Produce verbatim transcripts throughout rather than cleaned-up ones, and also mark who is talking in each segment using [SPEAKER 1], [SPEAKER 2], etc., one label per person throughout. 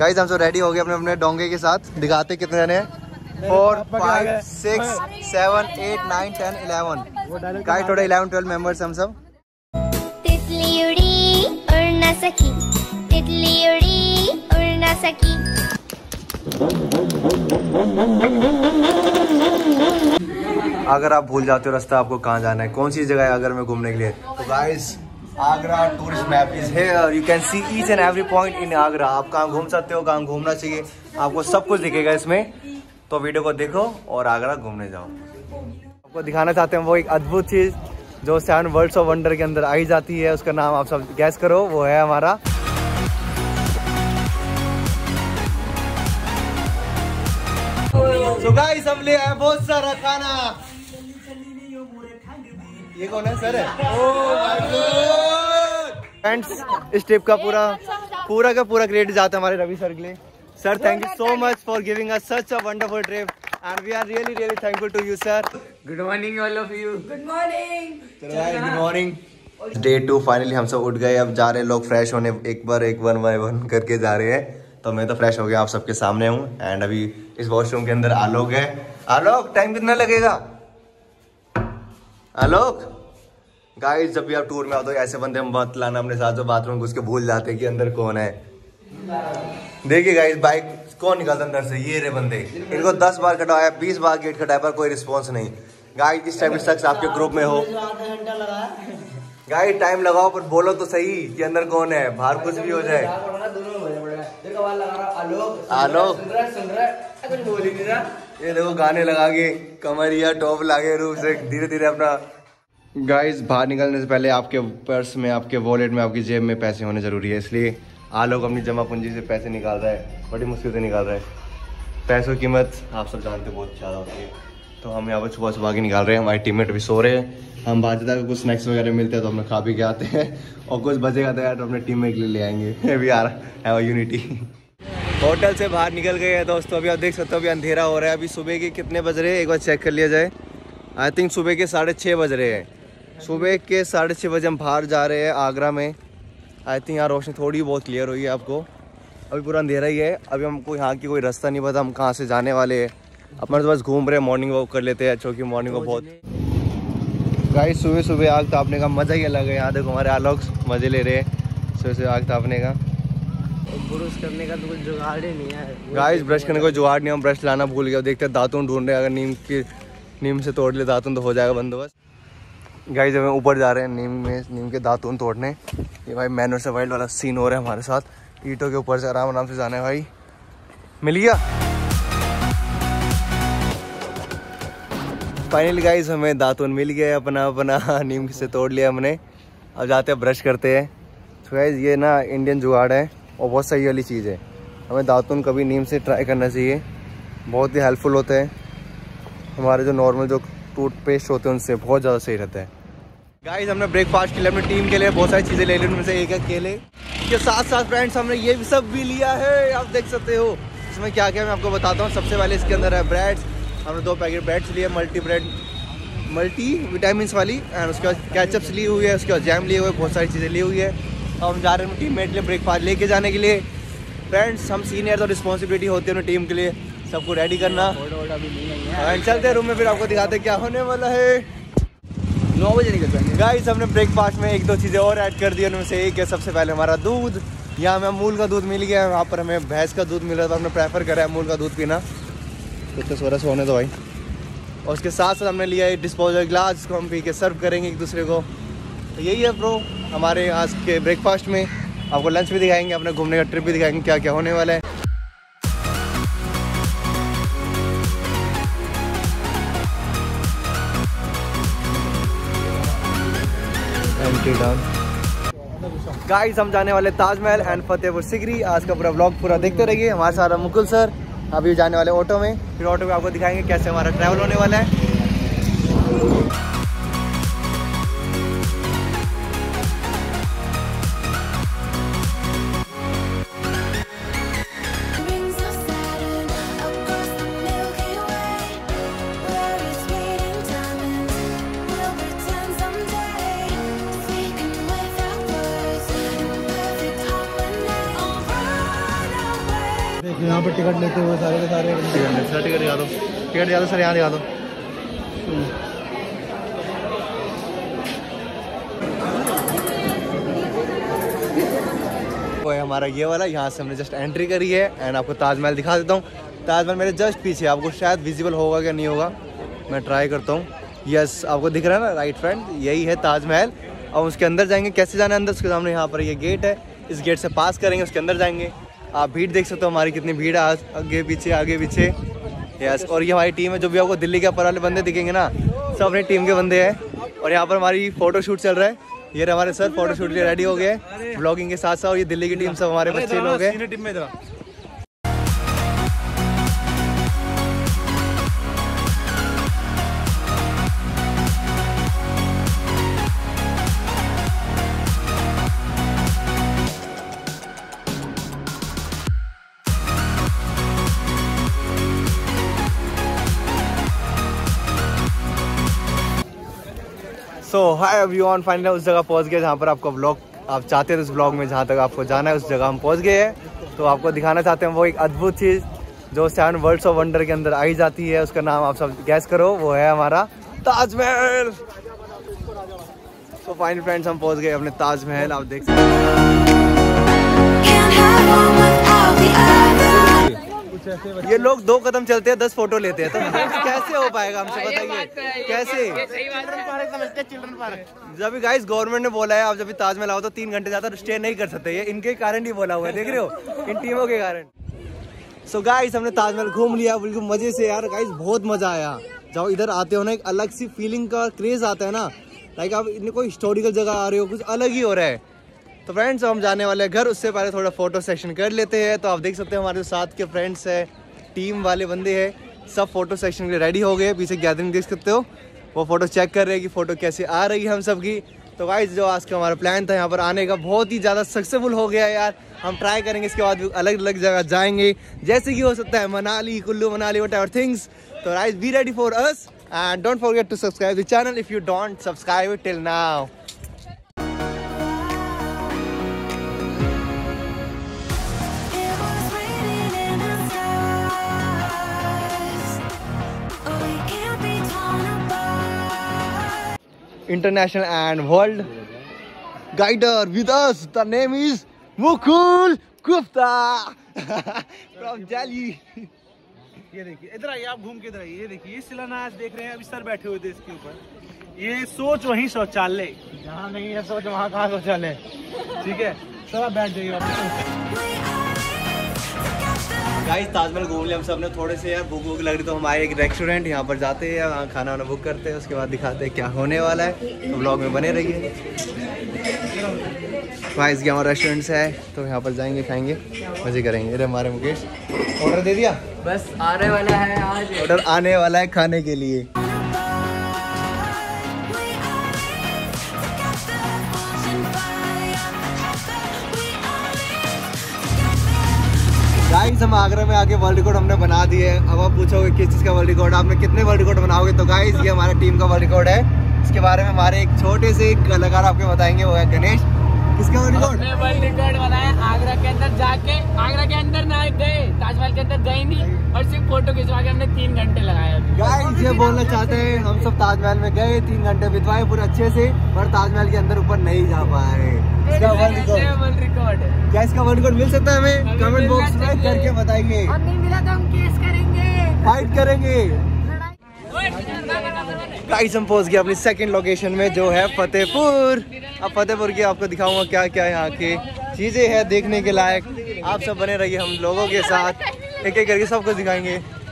[SPEAKER 1] Guys हम सब ready हो गए अपने अपने डोंगे के साथ। दिखाते कितने जने हैं। Four five six seven eight nine ten eleven guys total eleven twelve members हम सब।
[SPEAKER 2] तितली उड़ी उड़ ना सकी, तितली उड़ी उड़ ना सकी।
[SPEAKER 1] अगर आप भूल जाते हो रास्ता आपको कहाँ जाना है, कौन सी जगह है अगर मैं घूमने के लिए, तो guys Agra tourist map is here. You can see each and every point in Agra. आप कहाँ घूम सकते हो, कहाँ घूमना चाहिए, आपको सब कुछ दिखेगा इसमें। तो वीडियो को देखो और आगरा घूमने जाओ। आपको दिखाना चाहते हैं वो एक अद्भुत चीज़ जो सेवन वर्ल्ड्स ऑफ वंडर के अंदर आई जाती है। उसका नाम आप सब गैस करो, वो है हमारा तो गाइस हम ले आए बहुत सारा खाना। ये कौन है सर? फ्रेंड्स इस ट्रिप का पूरा पूरा का पूरा क्रेडिट जाता है हमारे रवि सर के लिए। Sir thank you so much for giving us such a wonderful trip and we are really really thankful to you sir.
[SPEAKER 3] Good morning all of you. Good morning.
[SPEAKER 1] Good morning. Day two finally हम सब उठ गए। अब जा रहे हैं लोग fresh होने, एक बार एक वन बाय वन करके जा रहे हैं। तो मैं तो फ्रेश हो गया, आप सबके सामने हूँ एंड अभी इस वॉशरूम के अंदर आलोक है। आलोक टाइम कितना लगेगा? आलोक गाइस जब भी आप टूर में आओ तो ऐसे बंदे हम मत लाना अपने साथ जो बाथरूम घुस के भूल जाते हैं कि अंदर कौन है। देखिए गाइस बाइक कौन निकलता अंदर से, ये रे बंदे। इनको दस बार कटवाया, बीस बार गेट खटाया पर कोई रिस्पॉन्स नहीं। गाइस इस टाइप शख्स आपके ग्रुप में हो, गाइस टाइम लगाओ पर बोलो तो सही कि अंदर कौन है, बाहर कुछ भी हो जाए। आलोक ये देखो गाने लगा के कमरिया टॉप लागे रूप से धीरे धीरे अपना। गाइस बाहर निकलने से पहले आपके पर्स में, आपके वॉलेट में, आपकी जेब में पैसे होने जरूरी है। इसलिए आलोक अपनी जमा पूंजी से पैसे निकाल रहा है, बड़ी मुश्किल से निकाल रहा है। पैसों की कीमत आप सब जानते हो बहुत ज़्यादा होती है। तो हम यहाँ पर सुबह सुबह के निकाल रहे हैं। हमारे टीममेट भी सो रहे हैं। हम बाहर जाकर कुछ स्नैक्स वगैरह मिलते हैं तो हम खा पी के आते हैं और कुछ बचेगा तो यार तो अपने टीममेट के लिए ले आएंगे। We are have unity. Hotel से बाहर निकल गए हैं दोस्तों। अभी आप देख सकते हो अभी अंधेरा हो रहा है। अभी सुबह के कितने बज रहे हैं एक बार चेक कर लिया जाए। आई थिंक सुबह के साढ़े छः बज रहे हैं। सुबह के साढ़े छः बजे हम बाहर जा रहे हैं आगरा में। आई थिंक यहाँ रोशनी थोड़ी बहुत क्लियर हुई है आपको। अभी पूरा अंधेरा ही है। अभी हमको यहाँ की कोई रास्ता नहीं पता, हम कहाँ से जाने वाले हैं। अपना तो बस घूम रहे हैं, मॉर्निंग वॉक कर लेते हैं क्योंकि मॉर्निंग वॉक बहुत। गाइस सुबह सुबह आग तापने का मज़ा ही अलग है। यहाँ देखो हमारे आलोक मज़े ले रहे हैं सुबह सुबह आग तापने का।
[SPEAKER 3] ब्रश करने का तो कुछ जुगाड़ ही नहीं है
[SPEAKER 1] गाइस, ब्रश करने का जुगाड़ नहीं, हम ब्रश लाना भूल गए। देखते हैं दातुन ढूंढ रहे हैं, अगर नीम की नीम से तोड़ ले दातुन तो हो जाएगा बंदोबस्त। गाइस हमें ऊपर जा रहे हैं नीम में नीम के दातुन तोड़ने। ये भाई मैन वर्सेस वाइल्ड वाला सीन हो रहा है हमारे साथ। ईंटों के ऊपर से आराम आराम से जाना है भाई। मिल गया फाइनली गाइस, हमें दातुन मिल गया अपना अपना नीम से तोड़ लिया हमने। अब जाते हैं ब्रश करते हैं। तो गाइस ये ना इंडियन जुगाड़ है और बहुत सही वाली चीज़ है। हमें दातुन कभी नीम से ट्राई करना चाहिए, बहुत ही हेल्पफुल होते हैं। हमारे जो नॉर्मल जो टूथपेस्ट होते हैं उनसे बहुत ज़्यादा सही रहता है। गाइस हमने ब्रेकफास्ट के लिए अपनी टीम के लिए बहुत सारी चीज़ें ले ली, उनमें से एक है केले के साथ साथ फ्रेंड्स हमने ये भी सब भी लिया है। आप देख सकते हो इसमें क्या क्या मैं आपको बताता हूँ। सबसे पहले इसके अंदर है ब्रेड। हमने दो पैकेट ब्रेड्स लिए, मल्टी ब्रेड मल्टी विटामिन वाली, एंड उसके बाद कैचअप्स ली हुई है, उसके बाद जैम लिए हुए, बहुत सारी चीज़ें ली हुई है। हम जा रहे हैं टीम मेट के लिए ब्रेकफास्ट लेके जाने के लिए। फ्रेंड्स हम सीनियर तो रिस्पॉन्सिबिलिटी होती है अपनी टीम के लिए सबको रेडी करना। एंड चलते हैं रूम में, फिर आपको दिखाते हैं क्या होने वाला है।
[SPEAKER 3] नौ बजे निकल जाएंगे।
[SPEAKER 1] गाइस हमने ब्रेकफास्ट में एक दो चीज़ें और ऐड कर दी, उनमें से एक है सबसे पहले हमारा दूध। यहाँ हमें अमूल का दूध मिल गया है, वहाँ पर हमें भैंस का दूध मिल रहा था, हमने प्रेफर करा है अमूल का दूध पीना। कुछ तो से होने दो भाई। और उसके साथ साथ हमने लिया है डिस्पोजल ग्लास, जिसको हम पी के सर्व करेंगे एक दूसरे को। तो यही है ब्रो हमारे आज के ब्रेकफास्ट में। आपको लंच भी दिखाएंगे, अपने घूमने का ट्रिप भी दिखाएंगे क्या क्या होने वाला है। गाइस हम जाने वाले ताजमहल एंड फतेहपुर सिकरी। आज का पूरा व्लॉग पूरा देखते रहिए। हमारे साथ मुकुल सर अभी जाने वाले ऑटो में, फिर ऑटो में आपको दिखाएंगे कैसे हमारा ट्रैवल होने वाला है।
[SPEAKER 3] यहाँ पर टिकट लेते हुए सारे के सारे
[SPEAKER 1] टिकट टिकट दिखा दो, टिकट दिखा दो सर, यहाँ दिखा दो। वो है हमारा ये वाला, यहाँ से हमने जस्ट एंट्री करी है एंड आपको ताजमहल दिखा देता हूँ। ताजमहल मेरे जस्ट पीछे, आपको शायद विजिबल होगा क्या नहीं होगा, मैं ट्राई करता हूँ। यस, आपको दिख रहा है ना राइट फ्रेंड, यही है ताजमहल। और उसके अंदर जाएंगे, कैसे जाना है अंदर, उसके सामने यहाँ पर ये गेट है, इस गेट से पास करेंगे, उसके अंदर जाएंगे। आप भीड़ देख सकते हो हमारी कितनी भीड़ है, आगे पीछे आगे पीछे। यस, और ये हमारी टीम है, जो भी आपको दिल्ली के अपर वाले बंदे दिखेंगे ना, सब अपनी टीम के बंदे हैं। और यहाँ पर हमारी फोटो शूट चल रहा है, ये हमारे सर फोटो शूट के लिए रेडी हो गए ब्लॉगिंग के साथ साथ। और ये दिल्ली की टीम सब हमारे बच्चे लोग हैं। सो हाय एवरीवन, फाइनली उस जगह पहुंच गए जहाँ पर आपका व्लॉग आप चाहते थे, उस व्लॉग में जहाँ तक आपको जाना है उस जगह हम पहुंच गए हैं। तो आपको दिखाना चाहते हैं वो एक अद्भुत चीज़ जो सेवन वर्ल्ड्स ऑफ वंडर के अंदर आई जाती है, उसका नाम आप सब गैस करो, वो है हमारा ताजमहल। सो फाइनली फ्रेंड्स, हम पहुँच गए अपने ताजमहल। आप देख सकते हैं ये लोग दो कदम चलते हैं दस फोटो लेते हैं, तो कैसे हो पाएगा हमसे बताइए, कैसे? जब गाइस गवर्नमेंट ने बोला है आप जब भी ताजमहल आओ तो तीन घंटे ज्यादा स्टे नहीं कर सकते, ये इनके कारण ही बोला हुआ है, देख रहे हो, इन टीमों के कारण। सो so गाइस, हमने ताजमहल घूम लिया बिल्कुल मजे से यार। गाइस बहुत मजा आया, जब इधर आते हो ना एक अलग सी फीलिंग का क्रेज आता है ना, लाइक आप इतने कोई हिस्टोरिकल जगह आ रहे हो, कुछ अलग ही हो रहा है। तो फ्रेंड्स, हम जाने वाले हैं घर, उससे पहले थोड़ा फोटो सेशन कर लेते हैं। तो आप देख सकते हैं हमारे साथ के फ्रेंड्स है, टीम वाले बंदे हैं, सब फोटो सेशन के लिए रेडी हो गए। पीछे गैदरिंग देख सकते हो, वो फोटो चेक कर रहे हैं कि फोटो कैसे आ रही है हम सब की। तो गाइस, जो आज का हमारा प्लान था यहाँ पर आने का, बहुत ही ज़्यादा सक्सेसफुल हो गया यार। हम ट्राई करेंगे इसके बाद अलग अलग जगह जाएंगे, जैसे कि हो सकता है Manali, Kullu Manali, whatever things. तो guys, be ready for us and don't forget to subscribe the channel if you don't subscribe till now. International and world guider with us. The name is Mukul Gupta from Delhi.
[SPEAKER 3] ये देखिए, इधर आइए, आप घूम के इधर आइए। ये देखिए, ये शिलान्यास देख रहे हैं, अभी सर बैठे हुए थे इसके ऊपर। ये सोच वहीं शौचालय, जहाँ नहीं है सोच वहाँ कहाँ शौचालय, ठीक है। सर आप बैठ जाइए।
[SPEAKER 1] गाइस, ताजमहल घूम लिया हम सब ने, थोड़े से यार भूख भूख लग रही, तो हम आए एक रेस्टोरेंट, यहाँ पर जाते हैं, वहाँ खाना वाना बुक करते हैं, उसके बाद दिखाते हैं क्या होने वाला है। तो व्लॉग में बने रहिए। गाइस, ये हमारा रेस्टोरेंट है, तो यहाँ पर जाएंगे, खाएंगे, मजे करेंगे। अरे हमारे मुकेश, ऑर्डर दे दिया,
[SPEAKER 4] बस आने वाला है आज,
[SPEAKER 1] ऑर्डर आने वाला है खाने के लिए। गाइस, हम आगरा में आके वर्ल्ड रिकॉर्ड हमने बना दिए। अब आप पूछोगे किस चीज़ का वर्ल्ड रिकॉर्ड, आपने कितने वर्ल्ड रिकॉर्ड बनाओगे? तो गाइस, ये हमारा टीम का वर्ल्ड रिकॉर्ड है। इसके बारे में हमारे एक छोटे से कलाकार आपको बताएंगे, वो है गणेश। किसका वर्ल्ड रिकॉर्ड?
[SPEAKER 4] हमने वर्ल्ड रिकॉर्ड बनाया आगरा के अंदर जाके, आगरा के अंदर ना गए, ताजमहल के अंदर गए नहीं, और सिर्फ फोटो खिंचवा के हमने तीन घंटे लगाए।
[SPEAKER 1] गाइस, ये बोलना चाहते हैं हम सब ताजमहल में गए, तीन घंटे बितवाए पूरे अच्छे से, पर ताजमहल के अंदर ऊपर नहीं जा पाए। इसका वर्ल्ड रिकॉर्ड
[SPEAKER 4] वर्ल्ड रिकॉर्ड
[SPEAKER 1] क्या इसका वर्ल्ड रिकॉर्ड मिल सकता है हमें? कमेंट बॉक्स में करके बताइए।
[SPEAKER 4] और नहीं मिला तो हम केस करेंगे,
[SPEAKER 1] फाइट करेंगे। गाइस, हम पहुंच गए अपनी सेकंड लोकेशन में, जो है फतेहपुर। अब फतेहपुर की आपको दिखाऊंगा क्या क्या यहाँ की चीजें हैं देखने के लायक। आप सब बने रहिए हम लोगों के साथ, एक एक करके सब कुछ दिखाएंगे।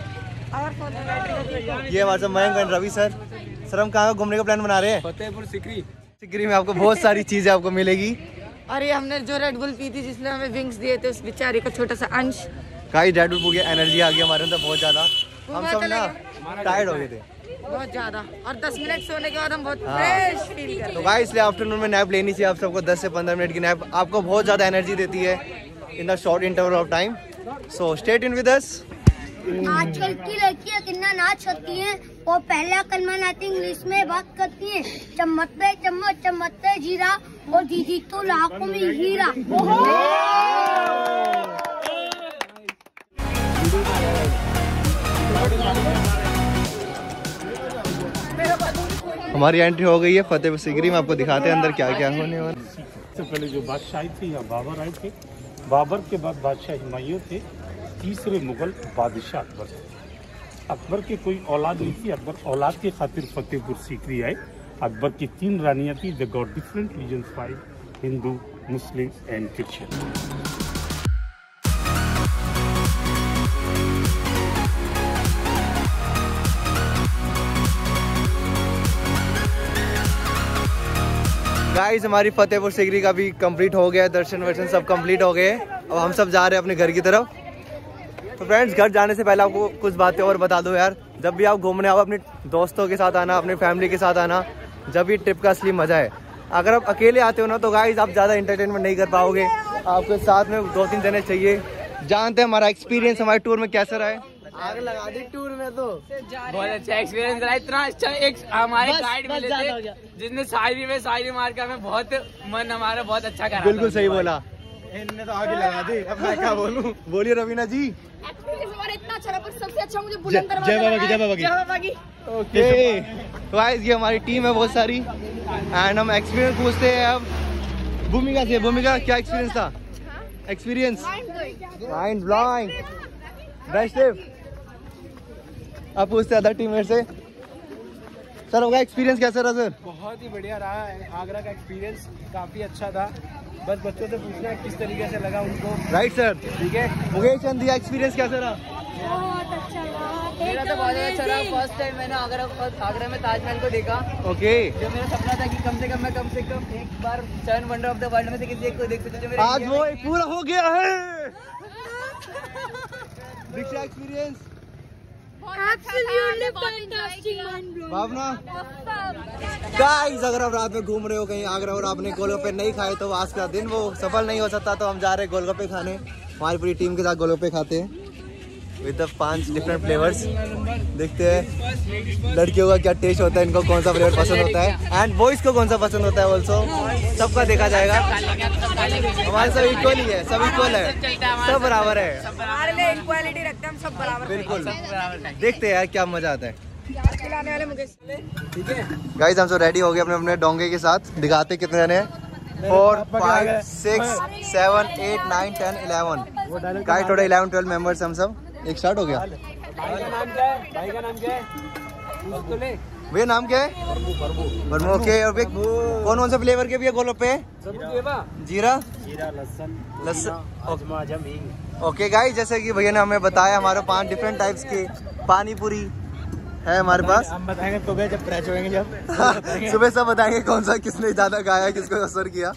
[SPEAKER 1] ये हमारे साथ Mayank and Ravi sir. Sir, हम कहाँ घूमने का प्लान बना रहे हैं?
[SPEAKER 3] फतेहपुर सिकरी।
[SPEAKER 1] सिकरी में आपको बहुत सारी चीजें आपको मिलेगी।
[SPEAKER 4] अरे हमने जो रेड बुल पी थी, जिसने हमें विंग्स दिए थे, उस बेचारे का छोटा सा अंश।
[SPEAKER 1] गाइस, रेड बुल पी के एनर्जी आ गई हमारे अंदर बहुत ज्यादा, हम सब ना टायर्ड हो गए थे
[SPEAKER 4] बहुत ज्यादा, और दस मिनट सोने के बाद हम बहुत फ्रेश फील कर रहे हैं।
[SPEAKER 1] तो गाइस, इसलिए आफ्टरनून में नैप लेनी चाहिए आप सबको। दस से पंद्रह मिनट की नैप आपको बहुत ज्यादा एनर्जी देती है in the short interval of time. So stay tuned with us.
[SPEAKER 2] आजकल की लड़कियां कितना नाच करती हैं, वो पहला कलमा नाती इंग्लिश में बात करती हैं। चम्मचते चम्मच चम्मचते जीरा, और दीदी तो लाखों में हीरा।
[SPEAKER 1] हमारी एंट्री हो गई है फतेहपुर सीकरी में। आपको दिखाते हैं अंदर क्या क्या होने वाला।
[SPEAKER 5] सबसे पहले जो बादशाही थे यहाँ बाबर आए थे। बाबर के बाद बादशाह हुमायूं थे। तीसरे मुगल बादशाह अकबर थे। अकबर की कोई औलाद नहीं थी। अकबर औलाद के खातिर फतेहपुर सीकरी आए। अकबर की तीन रानियाँ थी। They got different religions, five, Hindu, Muslim and Christian.
[SPEAKER 1] Guys हमारी फतेहपुर सीकरी का भी कंप्लीट हो गया, दर्शन वर्शन सब कंप्लीट हो गए। अब हम सब जा रहे हैं अपने घर की तरफ। तो फ्रेंड्स घर जाने से पहले आपको कुछ बातें और बता दो यार। जब भी आप घूमने आओ अपने दोस्तों के साथ आना, अपने फैमिली के साथ आना, जब भी ट्रिप का असली मजा है। अगर आप अकेले आते हो ना तो गाइस आप ज़्यादा इंटरटेनमेंट नहीं कर पाओगे, आपके साथ में दो तीन जने चाहिए। जानते हैं हमारा एक्सपीरियंस हमारे टूर में कैसा रहा है।
[SPEAKER 4] आग लगा दी टूर में तो बहुत अच्छा एक्सपीरियंस रहा। इतना अच्छा एक हमारे गाइड मिले थे जिसने शायरी में शायरी मार के हमें बहुत मन हमारा बहुत अच्छा करा।
[SPEAKER 1] बिल्कुल सही बोला।
[SPEAKER 3] इनने तो आगे लगा दी, अब मैं क्या बोलूं।
[SPEAKER 1] बोलिए रवीना जी।
[SPEAKER 6] एक्सपीरियंस हमारा इतना अच्छा रहा, पर सबसे अच्छा मुझे बुलंद
[SPEAKER 1] जय
[SPEAKER 6] दरवाजा
[SPEAKER 1] बाबा की, जय
[SPEAKER 6] लगा है।
[SPEAKER 1] बाबा की।
[SPEAKER 6] जय बाबा की।
[SPEAKER 1] ओके तो गाइस ये हमारी टीम है बहुत सारी एंड हम एक्सपीरियंस पूछते हैं अब भूमिका से। भूमिका क्या एक्सपीरियंस था? Experience mind blowing best. अब पूछते हैं अदर टीममेट से। सर होगा एक्सपीरियंस कैसा रहा सर?
[SPEAKER 3] बहुत ही बढ़िया रहा। आगरा का एक्सपीरियंस काफी अच्छा था। बस बच्चों से पूछना है किस तरीके से लगा उनको।
[SPEAKER 1] Right sir.
[SPEAKER 3] ठीक है
[SPEAKER 1] मुकेश चंदिया एक्सपीरियंस कैसा रहा?
[SPEAKER 2] बहुत अच्छा रहा।
[SPEAKER 4] मेरा तो बहुत अच्छा रहा। फर्स्ट टाइम मैंने आगरा आगरा में ताजमहल को देखा।
[SPEAKER 1] ओके
[SPEAKER 4] जो मेरा सपना था कि कम से कम मैं कम से कम एक बार seven wonder of the world में से किसी एक को देख सकता हूं।
[SPEAKER 1] आज वो एक पूरा हो गया है। दीक्षा एक्सपीरियंस भावना। गाइस अगर आप रात में घूम रहे हो कहीं आगरा और आपने गोलगप्पे नहीं खाए तो आज का दिन वो सफल नहीं हो सकता। तो हम जा रहे हैं गोलगप्पे खाने। हमारी पूरी टीम के साथ गोलगप्पे खाते हैं विद द पांच डिफरेंट फ्लेवर्स। देखते हैं लड़कियों का क्या टेस्ट होता है, इनको कौन सा फ्लेवर पसंद होता है एंड बॉयज को कौन सा पसंद होता है। ऑल्सो सबका देखा जाएगा। हमारे सब इक्वल ही है, सब इक्वल है, सब बराबर है।
[SPEAKER 6] हमारे लिए इक्वालिटी रखते हैं हम, सब बराबर।
[SPEAKER 1] बिल्कुल देखते हैं यार क्या मजा आता है।
[SPEAKER 6] खिलाने वाले मुकेश। ठीक है
[SPEAKER 1] गाइस हम सब रेडी हो गए अपने अपने डोंगे के साथ। दिखाते कितने जने हैं। Four five six seven eight nine ten eleven. Guys total eleven twelve members हम सब। एक स्टार्ट हो गया।
[SPEAKER 3] भाई का नाम क्या है? भाई का नाम क्या है? पूछ तो ले।
[SPEAKER 1] भैया नाम क्या है? बर्मू। ओके और कौन कौन से फ्लेवर के भी है गोलगप्पे? जीरा
[SPEAKER 5] जीरा, लहसुन,
[SPEAKER 1] लहसुन। ओके गाइस जैसे कि भैया ने हमें बताया हमारे पांच डिफरेंट टाइप्स के पानी पूरी है हमारे पास।
[SPEAKER 3] हम बताएंगे सुबह जब क्रैच होंगे जब
[SPEAKER 1] सुबह सब बताएंगे कौन सा किसने ज्यादा खाया, किसको असर किया।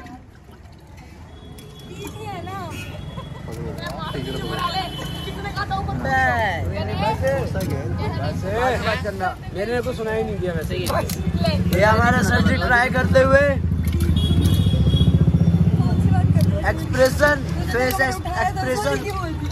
[SPEAKER 4] मेरे को सुनाई नहीं दिया वैसे ही।
[SPEAKER 1] ये हमारा सब्जी ट्राई करते हुए एक्सप्रेशन फेस एक्सप्रेशन।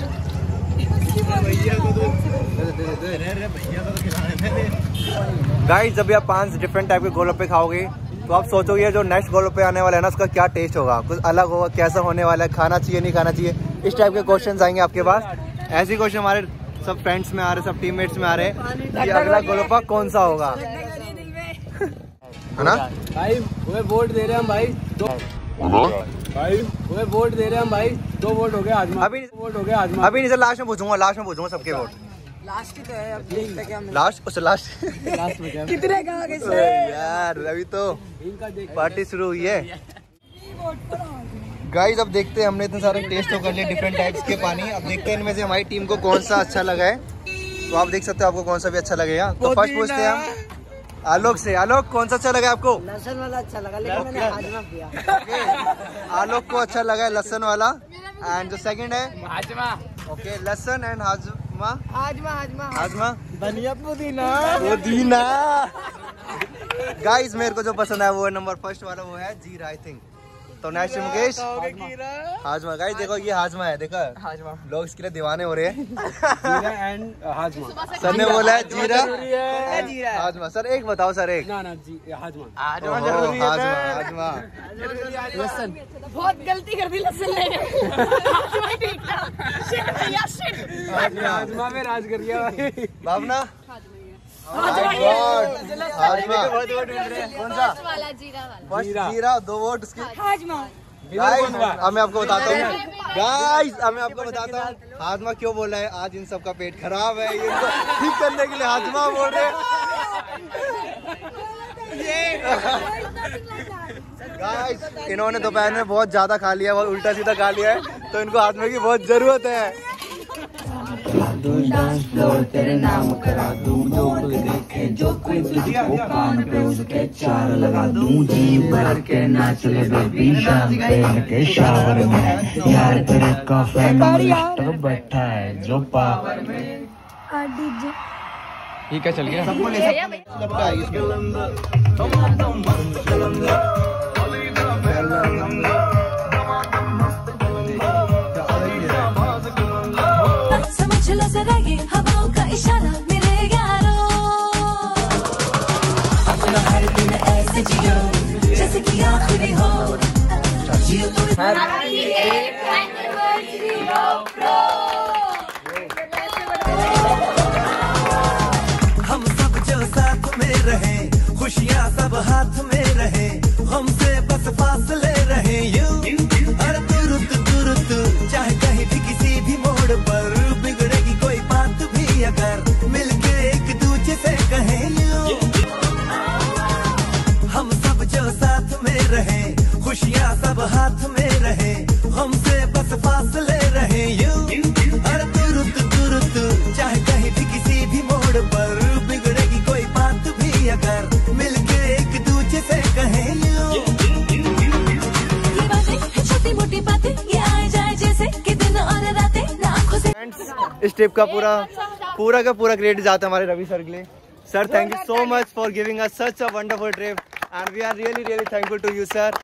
[SPEAKER 1] गाइस जब भी आप पांच डिफरेंट टाइप के गोलगप्पे खाओगे तो आप सोचोगे जो नेक्स्ट गोलगप्पे आने वाला है ना उसका क्या टेस्ट होगा, कुछ अलग होगा, कैसा होने वाला है, खाना चाहिए नहीं खाना चाहिए, इस टाइप के क्वेश्चन आएंगे आपके पास। ऐसे क्वेश्चन हमारे सब फ्रेंड्स में आ रहे, सब टीममेट्स में आ रहे हैं कि अगला गोलगप्पा कौन सा होगा, है ना
[SPEAKER 4] भाई? वो वोट दे रहे हैं हम भाई, दो भाई वो वोट दे रहे हैं हम भाई, दो वोट हो गए आजमा।
[SPEAKER 1] अभी
[SPEAKER 4] वोट हो गए आजमा।
[SPEAKER 1] अभी नहीं सर, लास्ट में पूछूंगा, लास्ट में पूछूंगा सबके वोट।
[SPEAKER 6] लास्ट ही तो है, अब देखते क्या मिलता
[SPEAKER 1] लास्ट उसे लास्ट
[SPEAKER 4] लास्ट में क्या?
[SPEAKER 6] है। कितने कहा किसने?
[SPEAKER 1] यार अभी तो
[SPEAKER 4] इनका देख
[SPEAKER 1] पार्टी शुरू हुई है। गाइस अब देखते हैं, हमने इतने सारे टेस्ट तो कर लिए डिफरेंट टाइप्स के पानी। अब देखते हैं इनमें से हमारी टीम को कौन सा अच्छा लगा है। तो आप देख सकते हो आपको कौन सा भी अच्छा लगेगा। तो फर्स्ट पूछते हैं हम आलोक से। आलोक कौन सा अच्छा लगा आपको?
[SPEAKER 6] लहसुन वाला अच्छा लगा, लेकिन मैंने हाजमा किया।
[SPEAKER 1] आलोक को अच्छा लगा है लहसुन वाला। एंड जो सेकंड है
[SPEAKER 4] आजमा।
[SPEAKER 1] ओके लहसुन एंड हाजमा।
[SPEAKER 6] हाजमा हाजमा
[SPEAKER 1] हाजमा
[SPEAKER 3] धनिया पुदीना
[SPEAKER 1] पुदीना। गाइस मेरे को जो पसंद है वो है नंबर फर्स्ट वाला, वो है जीरा। आई थिंक तो नेक्स्ट मुकेश हाजमा। गाइस देखो ये हाजमा है, देखो हाजमा लोग इसके लिए दीवाने हो रहे हैं।
[SPEAKER 3] जीरा एंड हाजमा।
[SPEAKER 1] सर ने बोला है जीरा
[SPEAKER 6] जीरा
[SPEAKER 1] हाजमा। सर एक बताओ सर एक।
[SPEAKER 3] ना ना जी हाजमा।
[SPEAKER 1] हाजमा जरूरी है। हाजमा हाजमा
[SPEAKER 3] लसन।
[SPEAKER 6] बहुत गलती कर दी लसन लेके।
[SPEAKER 3] हाजमा में राज कर दिया भाई।
[SPEAKER 1] भावना
[SPEAKER 6] हाजमा
[SPEAKER 1] हाजमा कौन सा
[SPEAKER 6] वाला जीरा वाला
[SPEAKER 1] फर्स्ट जीरा दो वोट उसकी।
[SPEAKER 6] हाजमा
[SPEAKER 1] गाइस अब मैं आपको बताता हूँ गाइस अब मैं आपको बताता हूँ हाजमा क्यों बोल रहा है। आज इन सबका पेट खराब है, ये इनको ठीक करने के लिए हाजमा बोल रहे गाइस। इन्होंने दोपहर में बहुत ज्यादा खा लिया, बहुत उल्टा सीधा खा लिया है, तो इनको हाजमे की बहुत जरूरत है।
[SPEAKER 7] तेरे नाम करा दूं, जो कोई देखे जो कोई तुझको कान पे उसके चार लगा दूं, जी भर के नाच ले बेबी शाम के शावर में। यार तेरे का फैन मिस्टर बैठा है जो पावर में।
[SPEAKER 4] ये क्या चल गया?
[SPEAKER 1] सबको ले सकते
[SPEAKER 8] समझ लो जरा ये हवाओं का इशारा मेरे यारों, अपना हर दिन ऐसे जियो जैसे कि आखिरी हो, जियो तुम
[SPEAKER 7] हम सब जो साथ में रहे, खुशियाँ सब हाथ में रहे, हमसे बस फासले रहे यूं। हर तुरुत तुरुत चाहे कहीं भी किसी भी मोड़ पर बिगड़ेगी कोई बात भी अगर मिलके एक दूजे से कहें यूं। हम सब जो साथ में रहे, खुशियाँ सब हाथ में रहे, हमसे बस फासले रहे यूं। हर तुरुत तुरुत चाहे कहीं भी किसी भी मोड़ पर बिगड़ेगी कोई बात भी अगर मिलके एक दूजे से कहें यूं।
[SPEAKER 8] ये बातें छोटी मोटी बातें ये आए जाए जैसे कि दिन और रातें ना आँखों से।
[SPEAKER 1] इस ट्रिप का पूरा पूरा का पूरा क्रेडिट जाता है हमारे रवि सर के लिए। Sir thank you so much for giving us such a wonderful trip and we are really really thankful to you sir.